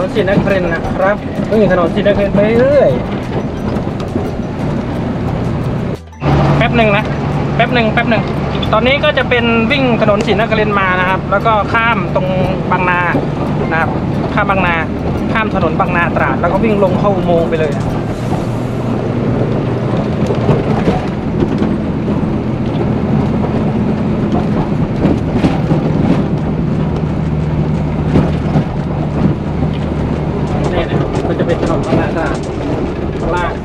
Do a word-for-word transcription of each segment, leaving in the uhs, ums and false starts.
ศรีนครินทร์นะครับวิ่งถนนศรีนครินทร์ไปเรื่อยแป๊บหนึ่งนะแป๊บหนึ่งแป๊บหนึ่งตอนนี้ก็จะเป็นวิ่งถนนศรีนครินทร์มานะครับแล้วก็ข้ามตรงบางนานะครับข้ามบางนาข้ามถนนบางนาตราดแล้วก็วิ่งลงเข้าอุโมงค์ไปเลยนี่นะก็จะเป็นถนนบางนาตราดข้างล่าง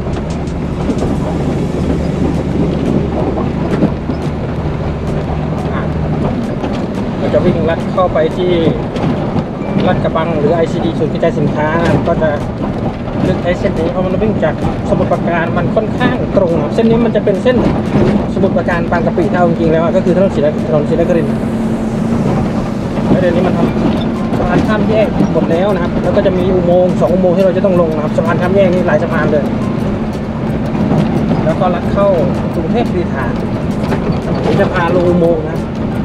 จะวิ่งลัดเข้าไปที่ลาดกระบังหรือ ไอ ซี ดี ศูนย์กระจายสินค้านะก็จะเลือกใช้เส้นนี้เพราะมันวิ่งจากสมุทรปราการมันค่อนข้างตรงเส้นนี้มันจะเป็นเส้นสมุทรปราการบางกะปิเท่าจริงๆแล้วก็คือถนนศรีถนนศรีนครินทร์แล้วเดี๋ยวนี้มันทำสะพานข้ามแยกหมดแล้วนะครับแล้วก็จะมีอุโมงค์สองอุโมงค์ที่เราจะต้องลงนะครับสะพานข้ามแยกนี่หลายสะพานเลยแล้วก็ลัดเข้ากรุงเทพกรีฑาจะพาลงอุโมงค์นะ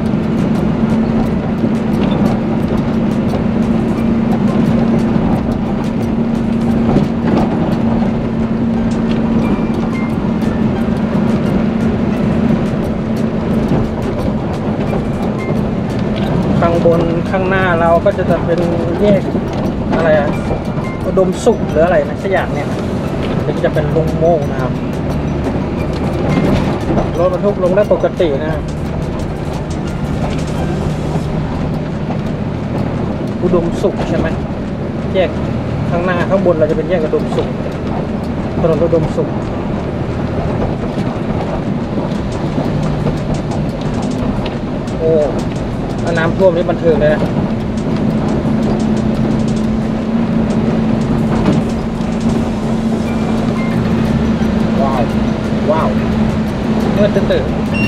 ข้างบนข้างหน้าเราก็จะเป็นแยกอะไรอะอุดมสุขหรืออะไรนะสักอย่างเนี่ยมันจะเป็นลงโม่นะครับรถบรรทุกลงได้ปกตินะอุดมสุขใช่ไหมแยกข้างหน้าข้างบนเราจะเป็นแยกอุดมสุขถนนอุดมสุขโอ้น้ำท่วมนี่บันเทิงเลยนะว้าวว้าวเมื่อตื่น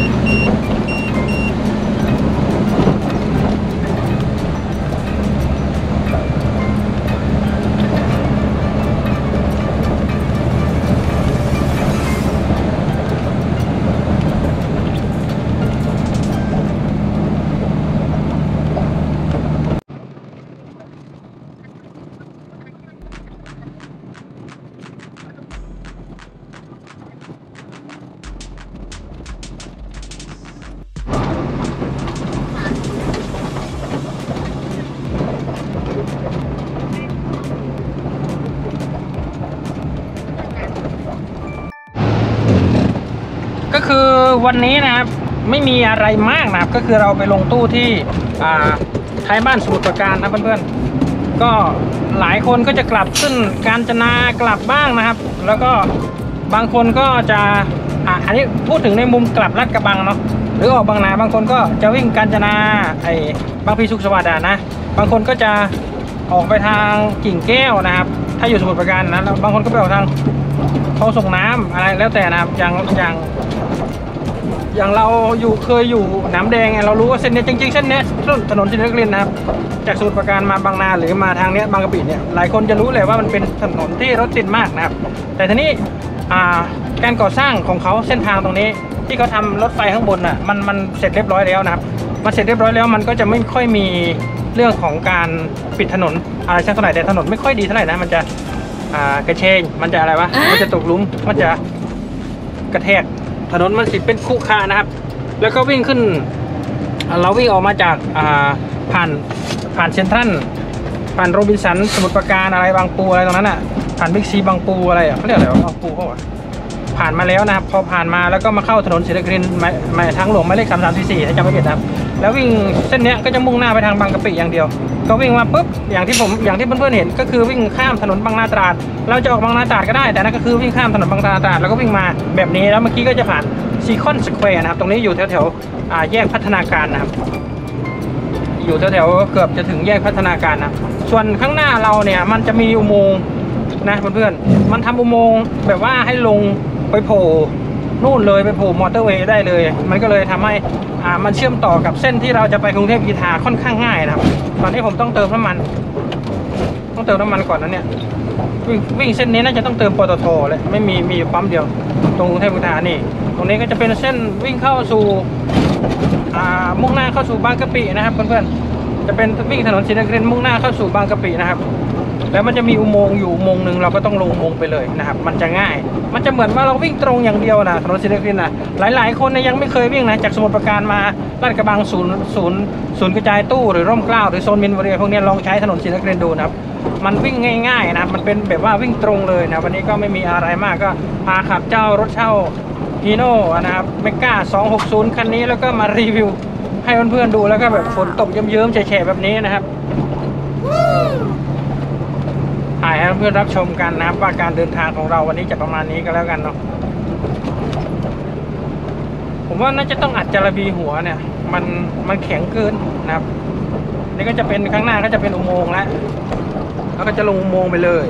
ก็คือวันนี้นะครับไม่มีอะไรมากนะครับก็คือเราไปลงตู้ที่ท้ายบ้านสมุทรปราการนะเพื่อนๆก็หลายคนก็จะกลับขึ้นกาญจนากลับบ้างนะครับแล้วก็บางคนก็จะอ่ะอันนี้พูดถึงในมุมกลับลาดกระบังเนาะหรือออกบางนาบางคนก็จะวิ่งกาญจนาไอ้บางพลีสุขสวัสดิ์นะบางคนก็จะออกไปทางกิ่งแก้วนะครับถ้าอยู่สมุทรปราการนะแล้วบางคนก็ไปออกทางคลองส่งน้ำอะไรแล้วแต่นะครับอย่างอย่างอย่างเราอยู่เคยอยู่น้ำแดงเรารู้ว่าเส้นนี้จริงๆเส้นนี้ถนนศรีนครินทร์นะครับจากสมุทรปราการมาบางนาหรือมาทางนี้บางกะปิเนี่ยหลายคนจะรู้เลยว่ามันเป็นถนนที่รถติดมากนะครับแต่ทีนี้การก่อสร้างของเขาเส้นทางตรงนี้ที่เขาทำรถไฟข้างบนน่ะมันมันเสร็จเรียบร้อยแล้วนะครับมันเสร็จเรียบร้อยแล้วมันก็จะไม่ค่อยมีเรื่องของการปิดถนนอะไรสักเท่าไหร่แต่ถนนไม่ค่อยดีเท่าไหร่นะมันจะกระเชงมันจะอะไรวะมันจะตกหลุมมันจะกระแทกถนนมันสิเป็นคุกคานะครับแล้วก็วิ่งขึ้นเราวิ่งออกมาจากผ่านผ่านเซ็นทรัลผ่านโรบินสันสมุทรปราการอะไรบางปูอะไรตรงนั้นอ่ะผ่านบิ๊กซีบางปูอะไรอ่ะเขาเรียกอะไรบางปูเขาบอกผ่านมาแล้วนะครับพอผ่านมาแล้วก็มาเข้าถนนศรีนครินทร์มาทางหลวงหมายเลขสามสามสี่สี่ถ้าจำไม่ผิดนะครับแล้ววิ่งเส้นนี้ก็จะมุ่งหน้าไปทางบางกะปิอย่างเดียวก็วิ่งมาปุ๊บอย่างที่ผมอย่างที่เพื่อนๆเห็นก็คือวิ่งข้ามถนนบางนาตราดเราจะออกบางนาตราดก็ได้แต่นั่นก็คือวิ่งข้ามถนนบางนาตราดแล้วก็วิ่งมาแบบนี้แล้วเมื่อกี้ก็จะผ่านซีคอนสแควร์นะครับตรงนี้อยู่แถวๆแยกพัฒนาการนะครับอยู่แถวๆเกือบจะถึงแยกพัฒนาการนะส่วนข้างหน้าเราเนี่ยมันจะมีอุโมงค์นะเพื่อนๆมันทำอุโมงค์แบบว่าให้ลงไปโผล่นู่นเลยไปโผล่มอเตอร์เวย์ได้เลยมันก็เลยทำให้อ่ามันเชื่อมต่อกับเส้นที่เราจะไปกรุงเทพกรีฑาค่อนข้างง่ายนะครับตอนนี้ผมต้องเติมน้ำมันต้องเติมน้ำมันก่อนนะเนี่ยวิ่งวิ่งเส้นนี้น่าจะต้องเติมปตทเลยไม่มีมีปั๊มเดียวตรงกรุงเทพกรีฑานี่ตรงนี้ก็จะเป็นเส้นวิ่งเข้าสู่อ่ามุ่งหน้าเข้าสู่บางกะปินะครับเพื่อนๆจะเป็นวิ่งถนนศรีนครินทร์มุ่งหน้าเข้าสู่บางกะปินะครับแล้วมันจะมีอุโมงค์อยู่อุโมงค์หนึ่งเราก็ต้องลงอุโมงค์ไปเลยนะครับมันจะง่ายมันจะเหมือนว่าเราวิ่งตรงอย่างเดียวนะถนนศรีนครินทร์นะหลายๆคนเนี่ยยังไม่เคยวิ่งนะจากสมุทรปราการมาลาดกระบังศูนย์ศูนย์ศูนย์กระจายตู้หรือร่มเกล้าหรือโซนมินบุรีพวกนี้ลองใช้ถนนศรีนครินทร์ดูนะครับมันวิ่งง่ายๆนะมันเป็นแบบว่าวิ่งตรงเลยนะวันนี้ก็ไม่มีอะไรมากก็พาขับเจ้ารถเช่าฮีโน่นะครับเมก้าสองหกศูนย์คันนี้แล้วก็มารีวิวให้เพื่อนๆดูแล้วก็แบบฝนตกเยิ้มๆแฉะๆแบบนี้นะครับถ่ายให้เพื่อนรับชมกันนะครับว่าการเดินทางของเราวันนี้จะประมาณนี้ก็แล้วกันเนาะผมว่าน่าจะต้องอัดจระบีหัวเนี่ยมันมันแข็งเกินนะครับนี่ก็จะเป็นข้างหน้าก็จะเป็นอุโมงค์แล้วแล้วก็จะลงอุโมงค์ไปเลย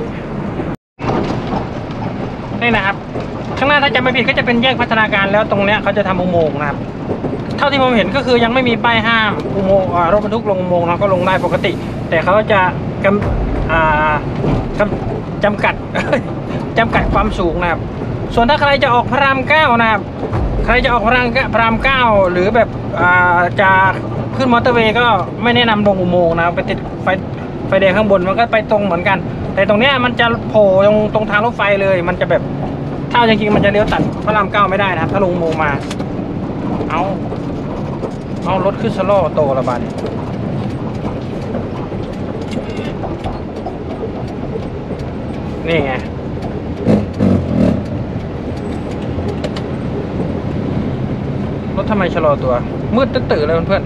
นี่นะครับข้างหน้าถ้าจะไม่ผิดก็จะเป็นแยกพัฒนาการแล้วตรงเนี้ยเขาจะทำอุโมงค์นะครับเท่าที่ผมเห็นก็คือยังไม่มีป้ายห้ามอุโมงค์รถบรรทุกลงอุโมงค์เราก็ลงได้ปกติ แต่เขาจะกำอ่าจำกัด จำกัดความสูงนะครับส่วนถ้าใครจะออกพระรามเก้านะครับใครจะออกพระรามพระรามเก้าหรือแบบอ่าจะขึ้นมอเตอร์เวย์ก็ไม่แนะนำลงอุโมงค์นะครับไปติดไฟไฟแดงข้างบนมันก็ไปตรงเหมือนกันแต่ตรงเนี้ยมันจะโผล่ตรงตรงทางรถไฟเลยมันจะแบบถ้าจริงๆมันจะเลี้ยวตัดพระรามเก้าไม่ได้นะครับถ้าลงอุโมงค์มาเอาเอารถขึ้นสโลว์โตละบาทนี่ไงรถทำไมชะลอตัวมืดตื่นเลยเพื่อน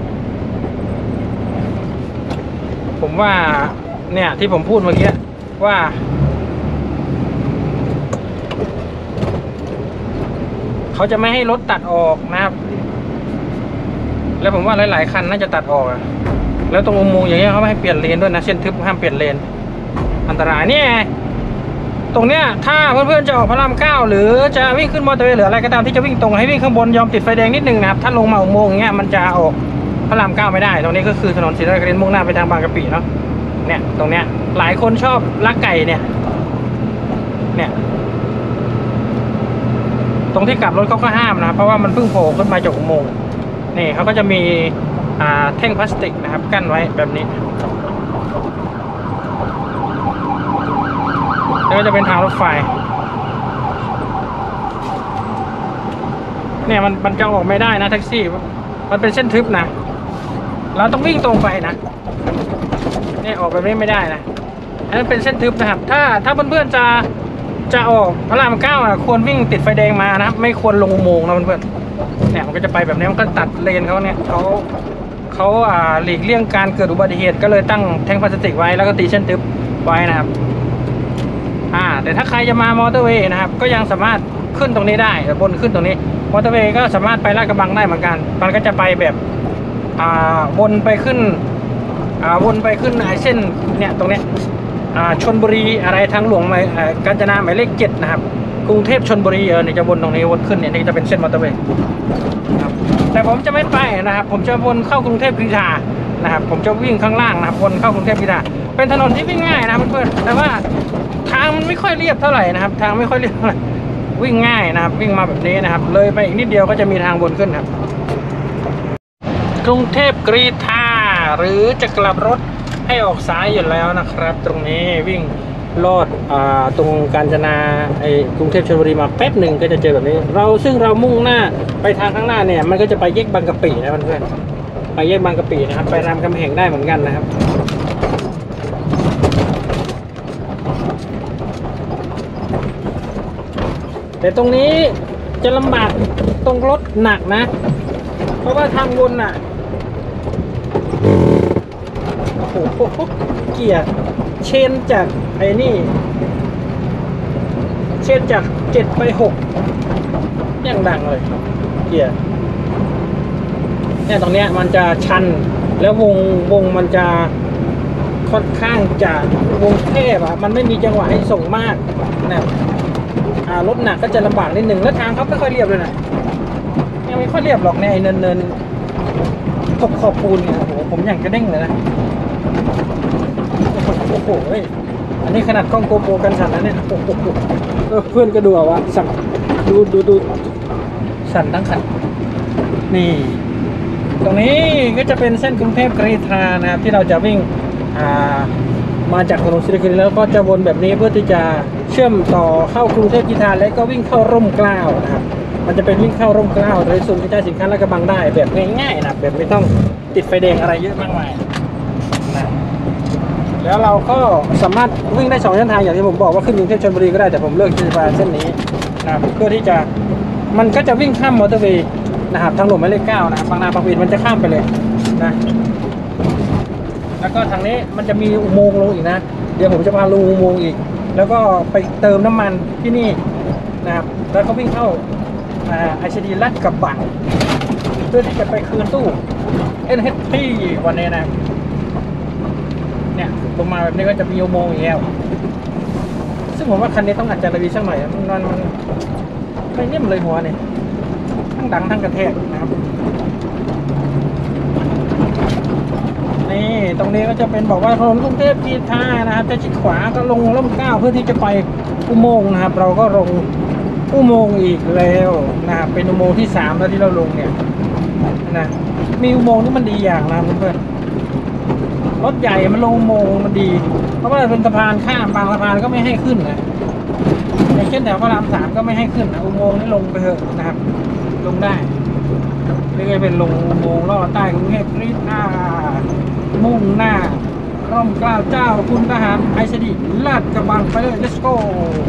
ๆผมว่าเนี่ยที่ผมพูดเมื่อกี้ว่าเขาจะไม่ให้รถตัดออกนะครับแล้วผมว่าหลายๆคันน่าจะตัดออกอะแล้วตรงอุโมงค์อย่างเงี้ยเขาไม่ให้เปลี่ยนเลนด้วยนะเส้นทึบห้ามเปลี่ยนเลนอันตรายเนี่ยตรงเนี้ยถ้าเพื่อนๆจะออกพระรามเก้าหรือจะวิ่งขึ้นมอเตอร์เวย์หรืออะไรก็ตามที่จะวิ่งตรงให้วิ่งข้างบนยอมติดไฟแดงนิดนึงนะครับถ้าลงมาอุโมงค์อย่างเงี้ยมันจะออกพระรามเก้าไม่ได้ตรงนี้ก็คือถนนศรีนครินทร์มุ่งหน้าไปทางบางกะปิเนาะเนี่ยตรงเนี้ยหลายคนชอบลักไก่เนี่ยเนี่ยตรงที่กลับรถเขาก็ห้ามนะเพราะว่ามันเพิ่งโผล่ขึ้นมาจากอุโมงค์นี่เขาก็จะมีอ่าแท่งพลาสติกนะครับกั้นไว้แบบนี้แล้วก็จะเป็นทางรถไฟเนี่ยมันมันจะออกไม่ได้นะแท็กซี่มันเป็นเส้นทึบนะเราต้องวิ่งตรงไปนะเนี่ยออกแบบนี้ไม่ได้นะอันนั้นเป็นเส้นทึบนะครับถ้าถ้าเพื่อนๆจะจะออกพระรามเก้าอ่ะควรวิ่งติดไฟแดงมานะครับไม่ควรลงอุโมงค์นะเพื่อนๆเนี่ยมันก็จะไปแบบนี้มันก็ตัดเลนเขาเนี่ยเขาเขาอ่าหลีกเลี่ยงการเกิดอุบัติเหตุก็เลยตั้งแท่งพลาสติกไว้แล้วก็ตีเส้นทึบไว้นะครับอ่าแต่ถ้าใครจะมามอเตอร์เวย์นะครับก็ยังสามารถขึ้นตรงนี้ได้บนขึ้นตรงนี้มอเตอร์เวย์ก็สามารถไปลาดกระบังได้เหมือนกันมันก็จะไปแบบอ่าวนไปขึ้นอ่าวนไปขึ้นไอ้เส้นเนี่ยตรงเนี้ยอ่าชลบุรีอะไรทางหลวงหมายกาญจนาหมายเลขเจ็ดนะครับกรุงเทพชลบุรีเออเนี่ยจะวนตรงนี้วนขึ้นเนี่ยนี่จะเป็นเส้นมอเตอร์เวย์ครับแต่ผมจะไม่ไปนะครับผมจะวนเข้ากรุงเทพกรีฑานะครับผมจะวิ่งข้างล่างนะครับวนเข้ากรุงเทพกรีฑาเป็นถนนที่วิ่งง่ายนะเพื่อนๆแต่ว่าทางมันไม่ค่อยเรียบเท่าไหร่นะครับทางไม่ค่อยเรียบเท่าไหร่วิ่งง่ายนะครับวิ่งมาแบบนี้นะครับเลยไปอีกนิดเดียวก็จะมีทางวนขึ้นครับกรุงเทพกรีฑาหรือจะกลับรถให้ออกซ้ายอยู่แล้วนะครับตรงนี้วิ่งลอดอ่าตรงกาญจนาไอ้กรุงเทพชลบุรีมาแป๊บหนึ่งก็จะเจอแบบนี้เราซึ่งเรามุ่งหน้าไปทางข้างหน้าเนี่ยมันก็จะไปแยกบางกะปินะเพื่อนๆไปแยกบางกะปินะครับไปรามคำแหงได้เหมือนกันนะครับแต่ตรงนี้จะลำบากตรงรถหนักนะเพราะว่าทางวนอ่ะโอ้โหเกียร์เชนจากไอ้นี่เชนจากเจ็ดไปหกยังดังเลยเกียร์เนี่ยตรงเนี้ยมันจะชันแล้ววงวงมันจะค่อนข้างจะวงแคบอะมันไม่มีจังหวะให้ส่งมากนะรถหนักก็จะลำบากนิดหนึ่งแล้วทางเขาไม่ค่อยเรียบเลยนะยังไม่ค่อยเรียบหรอกในเนินเนินขอบขอบปูนเนี่ยโอ้โหผมอยากจะเด้งเลยนะโอ้โหอันนี้ขนาดกล้องโกโปรกันสั่นแล้วเนี่ยโอ้โหเพื่อนก็ดูว่าสั่นดูดูดูสั่นทั้งขันนี่ตรงนี้ก็จะเป็นเส้นกรุงเทพกรีฑานะครับที่เราจะวิ่งอ่ามาจากถนนศรีนครินทร์แล้วก็จะวนแบบนี้เพื่อที่จะเชื่อมต่อเข้ากรุงเทพกีฬาและก็วิ่งเข้าร่มเกล้านะครับมันจะเป็นวิ่งเข้าร่มเกล้าโดยศูนย์กระจายสินค้าลาดกระบังได้แบบง่ายๆนะแบบไม่ต้องติดไฟแดงอะไรเยอะมากมายนะแล้วเราก็สามารถวิ่งได้สองเส้นทางอย่างที่ผมบอกว่าขึ้นกรุงเทพชลบุรีก็ได้แต่ผมเลือกที่จะไปเส้นนี้นะเพื่อที่จะมันก็จะวิ่งข้ามมอเตอร์เวย์นะครับทางหลวงหมายเลขเก้านะครับบางนาบางปีมันจะข้ามไปเลยนะแล้วก็ทางนี้มันจะมีอุโมงค์ลงอีกนะเดี๋ยวผมจะพาลงอุโมงค์อีกแล้วก็ไปเติมน้ำมันที่นี่นะครับแล้วก็วิ่งเข้าไอซีดีลาดกระบังเพื่อที่จะไปคืนตู้ เอ็น เอช ที วันนี้นะเนี่ยลงมาแบบนี้ก็จะมีอุโมงค์อีกแล้วซึ่งผมว่าคันนี้ต้องอาจจะระวีสักหน่อยมันมันไม่นิ่มเลยหัวเนี่ยทั้งดังทั้งกระแทกนะครับนี่ตรงนี้ก็จะเป็นบอกว่าถนนกรุงเทพกีฬานะครับจะชิดขวาก็ลงร่มเกล้าเพื่อที่จะไปอุโมงค์นะครับเราก็ลงอุโมงค์อีกแล้วนะครับเป็นอุโมงค์ที่สามแล้วที่เราลงเนี่ยนะมีอุโมงค์นี่มันดีอย่างนะเพื่อนรถใหญ่มันลงอุโมงค์มันดีเพราะว่าเป็นสะพานข้ามบางสะพานก็ไม่ให้ขึ้นนะอย่างเช่นแถวพระรามสามก็ไม่ให้ขึ้นนะอุโมงค์นี่ลงไปเถอะนะครับลงได้เรียกเป็นลงอุโมงค์ลอดใต้กรุงเทพรีดหน้ามุ่งหน้าร่มเกล้าเจ้าคุณทหารไอซีดีลาดกระบังไปเลย let's go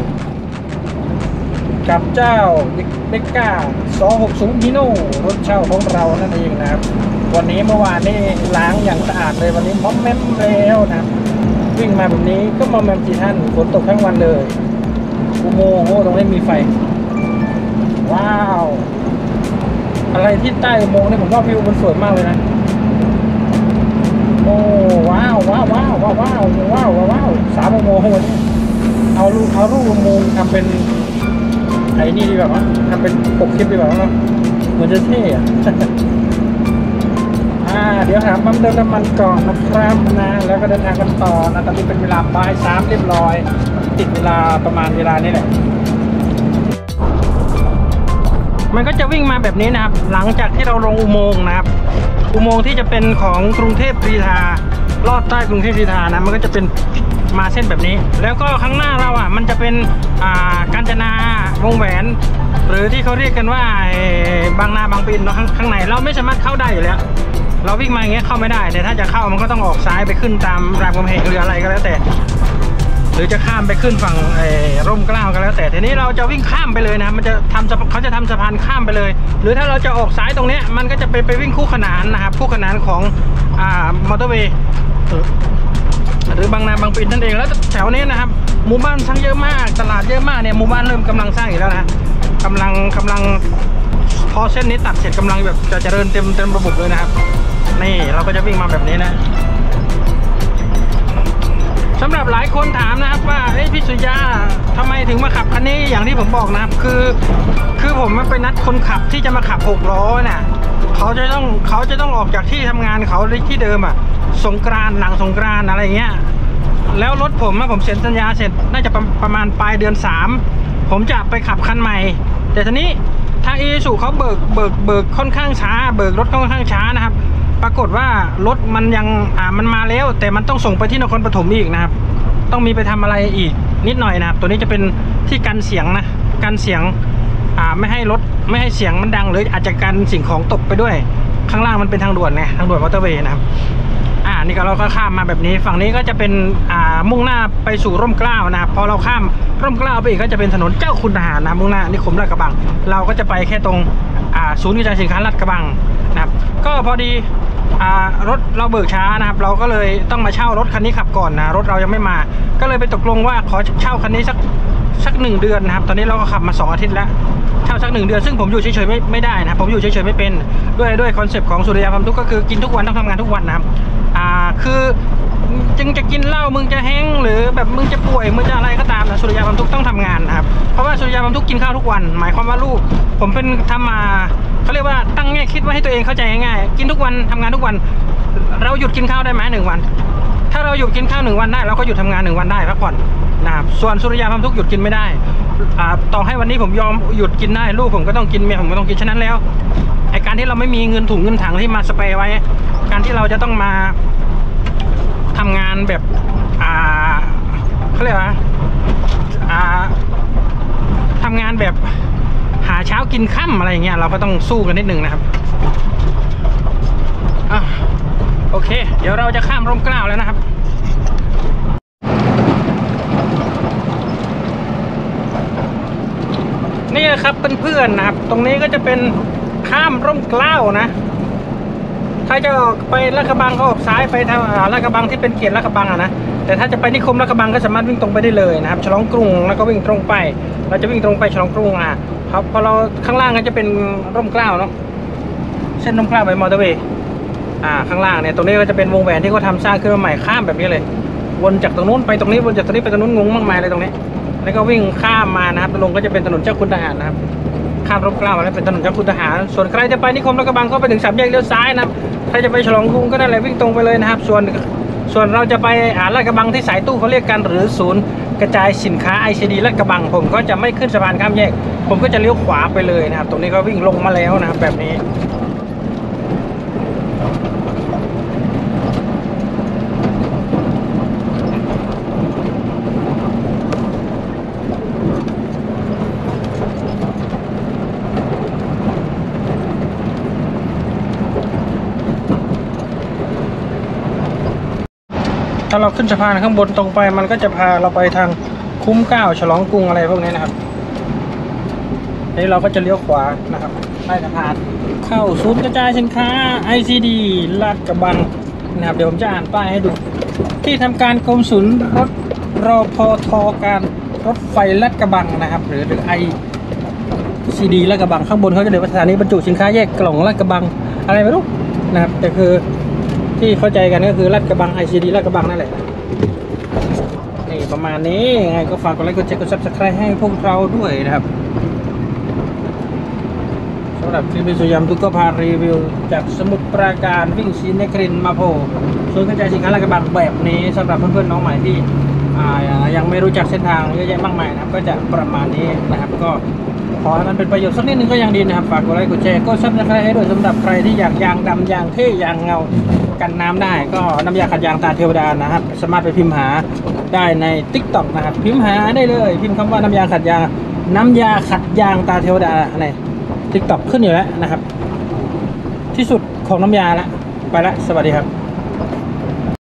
กับเจ้าเด็กก้าสองหกศูนย์ฮีโน่รถเช่าของเรานั่นเองนะครับวันนี้เมื่อวานนี่ล้างอย่างสะอาดเลยวันนี้มอมแมมแล้วนะวิ่งมาแบบนี้ก็มอมแมมกี่ท่านฝนตกทั้งวันเลยอุโมงค์โอ้ตรงนี้มีไฟว้าวอะไรที่ใต้อุโมงค์นี่ผมว่าวิวมันสวยมากเลยนะโอ้ว้าวว้าวว้าวว้าวว้าวว้าวว้าวสามอุโมงค์วันนี้เอาลูกเอาลูกอุโมงค์ทำเป็นไอ้นี่ดีแบบว่าทำเป็นปกคลิปดีแบบว่าเหมือนจะเท่อะอ่าเดี๋ยวถามปั๊มเติมน้ำมันก่อนนะครับนะแล้วก็เดินทางกันต่อนะตอนนี้เป็นเวลาบ่ายสามเรียบร้อยติดเวลาประมาณเวลานี้แหละมันก็จะวิ่งมาแบบนี้นะครับหลังจากที่เราลงอุโมงค์นะครับอุโมงค์ที่จะเป็นของกรุงเทพกรีฑาลอดใต้กรุงเทพกรีฑานะมันก็จะเป็นมาเส้นแบบนี้แล้วก็ข้างหน้าเราอ่ะมันจะเป็นอ่ากาญจนาวงแหวนหรือที่เขาเรียกกันว่าบางนาบางปีนเนาะข้างในเราไม่สามารถเข้าได้อยู่แล้วเราวิ่งมาอย่างเงี้ยเข้าไม่ได้แต่ถ้าจะเข้ามันก็ต้องออกซ้ายไปขึ้นตามรามคำแหงหรืออะไรก็แล้วแต่หรือจะข้ามไปขึ้นฝั่งร่มเกล้าก็แล้วแต่ทีนี้เราจะวิ่งข้ามไปเลยนะมันจะทำเขาจะทำสะพานข้ามไปเลยหรือถ้าเราจะออกซ้ายตรงนี้มันก็จะไปไปวิ่งคู่ขนานนะครับคู่ขนานของอ่ามอเตอร์เวย์หรือบางนาบางปีนั่นเองแล้วแถวนี้นะครับหมู่บ้านทั้งเยอะมากตลาดเยอะมากเนี่ยหมู่บ้านเริ่มกำลังสร้างอีกแล้วนะกำลังกำลังพอเส้นนี้ตัดเสร็จกำลังแบบจะเจริญเต็มเต็มระบบเลยนะครับนี่เราก็จะวิ่งมาแบบนี้นะสำหรับหลายคนถามนะครับว่าเฮ้ยพี่สุยาทำไมถึงมาขับคันนี้อย่างที่ผมบอกนะครับคือคือผมไปนัดคนขับที่จะมาขับหกล้อน่ะเขาจะต้องเขาจะต้องออกจากที่ทำงานเขาที่เดิมอ่ะสงกรานต์หลังสงกรานต์อะไรเงี้ยแล้วรถผมอะผมเซ็นสัญญาเสร็จน่าจะประมาณปลายเดือนสามผมจะไปขับคันใหม่แต่ทีนี้ทางอีซูเขาเบิกเบิกเบิกค่อนข้างช้าเบิกรถค่อนข้างช้านะครับปรากฏว่ารถมันยังอ่ามันมาแล้วแต่มันต้องส่งไปที่นครปฐมอีกนะครับต้องมีไปทำอะไรอีกนิดหน่อยนะครับตัวนี้จะเป็นที่กันเสียงนะกันเสียงอ่าไม่ให้รถไม่ให้เสียงมันดังหรืออาจจะกันสิ่งของตกไปด้วยข้างล่างมันเป็นทางด่วนไงทางด่วนมอเตอร์เวย์นะครับอ่านี่ก็เราก็ข้ามมาแบบนี้ฝั่งนี้ก็จะเป็นอ่ามุ่งหน้าไปสู่ร่มเกล้านะครับพอเราข้ามร่มเกล้าไปอีกก็จะเป็นถนนเจ้าคุณทหารนะมุ่งหน้านิคมลาดกระบังเราก็จะไปแค่ตรงอ่าศูนย์กระจายสินค้าลาดกระบังนะครับก็พอดีอ่ารถเราเบิกช้านะครับเราก็เลยต้องมาเช่ารถคันนี้ขับก่อนนะรถเรายังไม่มาก็เลยไปตกลงว่าขอเช่าคันนี้สักสักหนึ่งเดือนนะครับตอนนี้เราก็ขับมาสองอาทิตย์แล้วเช่าสักหนึ่งเดือนซึ่งผมอยู่เฉยๆไม่ไม่ได้นะผมอยู่เฉยๆไม่เป็นด้วยด้วยคอนเซปต์ของสุริยาความทุกข์ก็คือกินทุกวันต้องทำงานทุกวันนะครับอ่าคือจึงจะกินเหล้ามึงจะแห้งหรือแบบมึงจะป่วยมึงจะอะไรก็ตามนะสุริยาความทุกข์ต้องทำงานนะครับเพราะว่าสุริยาความทุกข์กินข้าวทุกวันหมายความว่าลูกผมเป็นทำมาเขาเรียกว่าตั้งแง่คิดว่าให้ตัวเองเข้าใจง่ายๆกินทุกวันทำงานทุกวันเราหยุดกินข้าวได้ไหมหนึ่งวันถ้าเราหยุดกินข้าวหนึ่งวันได้เราก็หยุดทำงานหนึ่งวันได้พักผ่อนนะครับส่วนสุริยาความทุกข์หยุดกินไม่ได้อ่าต่อให้วันนี้ผมยอมหยุดกินได้ลูกผมก็ต้องกินเมียผมก็ต้องกินฉะนั้นแล้วไอการที่เราไม่มีเงินถุงเงินถังที่มาสเปรย์ไว้การที่เราจะต้องมาทำงานแบบอ่าเขาเรียกว่าอ่าทำงานแบบหาเช้ากินค่ำอะไรอย่างเงี้ยเราก็ต้องสู้กันนิดนึงนะครับอ่ะโอเคเดี๋ยวเราจะข้ามร่มเกล้าแล้วนะครับนี่นะครับเพื่อนๆนะครับตรงนี้ก็จะเป็นข้ามร่มเกล้านะถ้าจะออกไปลาดกระบังก็ออกซ้ายไปทางลาดกระบังที่เป็นเขตลาดกระบังอะนะแต่ถ้าจะไปนิคมลาดกระบังก็สามารถวิ่งตรงไปได้เลยนะครับฉลองกรุงแล้วก็วิ่งตรงไปเราจะวิ่งตรงไปฉลองกรุงอ่ะครับพอเราข้างล่างก็จะเป็นร่มเกล้าเนาะเส้นร่มเกล้าไปมอเตอร์เวย์อ่าข้างล่างเนี่ยตรงนี้ก็จะเป็นวงแหวนที่เขาทำสร้างขึ้นมาใหม่ข้ามแบบนี้เลยวนจากตรงนู้นไปตรงนี้วนจากตรงนี้ไปตรงนู้นงงมากมายเลยตรงนี้แล้วก็วิ่งข้ามมานะครับตรงก็จะเป็นถนนเจ้าคุณทหารนะครับข้ามร่มเกล้ามาแล้วเป็นถนนเจ้าคุณทหารส่วนใครจะไปนิคมลาดกระบังก็ไปถึงสามแยกเลี้ยวซ้ายนะครับใครจะไปฉลองกรุงก็นั่นแหละวิ่งตรงไปเลยนะครับส่วนส่วนเราจะไปอ่าลาดกระบังที่สายตู้เขาเรียกกันหรือศูนย์กระจายสินค้า ไอ ซี ดี ลาดกระบังผมก็จะไม่ขึ้นสะพานข้ามแยกผมก็จะเลี้ยวขวาไปเลยนะครับตรงนี้ก็วิ่งลงมาแล้วนะครับแบบนี้ถ้าเราขึ้นสะพานข้างบนตรงไปมันก็จะพาเราไปทางคุ้มเกล้าฉลองกรุงอะไรพวกนี้นะครับนี่เราก็จะเลี้ยวขวานะครับใต้สะพานเข้าศูนย์กระจายสินค้า ไอ ซี ดี ลาดกระบังนะครับเดี๋ยวผมจะอ่านป้ายให้ดูที่ทำการกรมศูนย์รถรพทการรถไฟลาดกระบังนะครับหรือหรือ ไอ ซี ดี ลาดกระบังข้างบนเขาจะเรียกว่าสถานีบรรจุสินค้าแยกกล่องลาดกระบังอะไรไม่รู้นะครับแต่คือที่เข้าใจกันก็คือลาดกระบัง ไอ ซี ดี ลาดกระบังนั่นแหละนี่ประมาณนี้ไงก็ฝากกดไลค์กดแชร์กดซับสไครต์ให้พวกเราด้วยนะครับสำหรับคลิปวิสุยามทุกก็พารีวิวจากสมุทรปราการวิ่งศรีนครินทร์มาโพศูนย์กระจายสินค้าลาดกระบังแบบนี้สำหรับเพื่อนๆน้องใหม่ที่ยังไม่รู้จักเส้นทางเยอะแยะมากมายนะครับก็จะประมาณนี้นะครับก็ขอให้มันเป็นประโยชน์สักนิดนึงก็ยังดีนะครับฝากกดไลค์กดแชร์กดซับสไครต์ให้ด้วยสำหรับใครที่อยากยางดำยางเท่ยางเงากันน้ำได้ก็น้ำยาขัดยางตาเทวดานะครับสามารถไปพิมพ์หาได้ใน ติ๊กต็อก นะครับพิมพ์หาได้เลยพิมพ์คำว่าน้ำยาขัดยางน้ำยาขัดยางตาเทวดาใน ติ๊กต็อก ขึ้นอยู่แล้วนะครับที่สุดของน้ำยาละไปละสวัสดีครับ